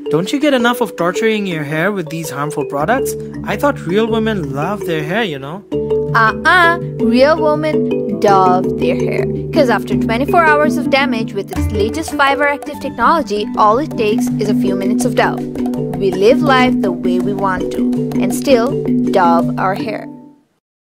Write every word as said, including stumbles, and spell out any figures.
Don't you get enough of torturing your hair with these harmful products? I thought real women love their hair, you know. Uh-uh, real women love their hair. Because after twenty-four hours of damage with its latest fiber active technology, all it takes is a few minutes of Dove. We live life the way we want to and still Dove our hair.